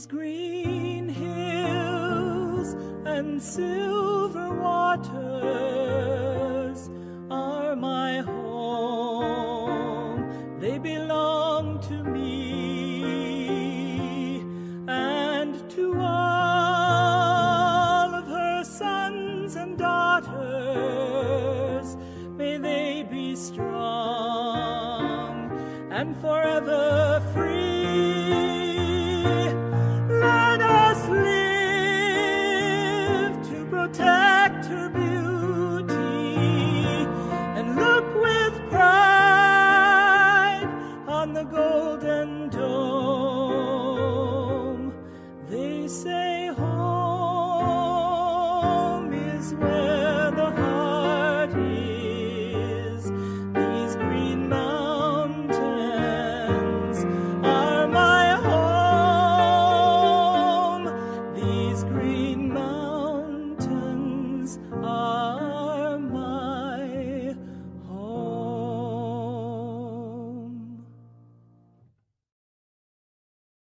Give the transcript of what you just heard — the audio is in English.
These green hills and silver waters are my home. They belong to me and to all of her sons and daughters. May they be strong and forever free.